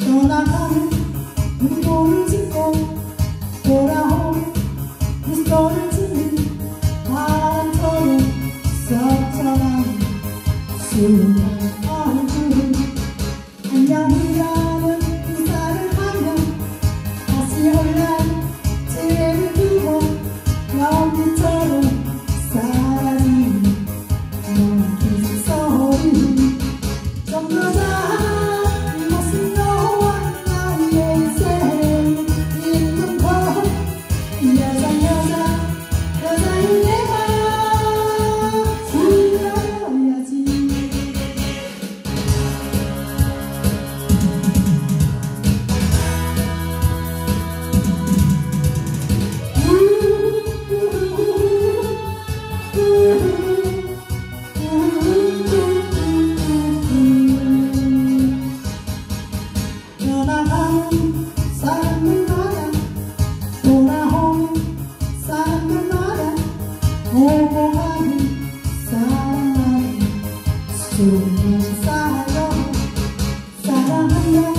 떠나가는 눈물을 짓고 돌아오는 미소를 짓는 바람처럼 썩어가는 수많은 얼굴 안녕이라는 인사를 하며 다시 온라인 지혜를 두고 연기처럼 사라지는 너의 기적소리 좀 더 작은 모습 너와 나의 인생 있는 법 여자인 내가 지켜야지 떠나가는 사람들마다 돌아오는 사람들마다 오고 가는 사람마다 수많은 사랑 사랑한다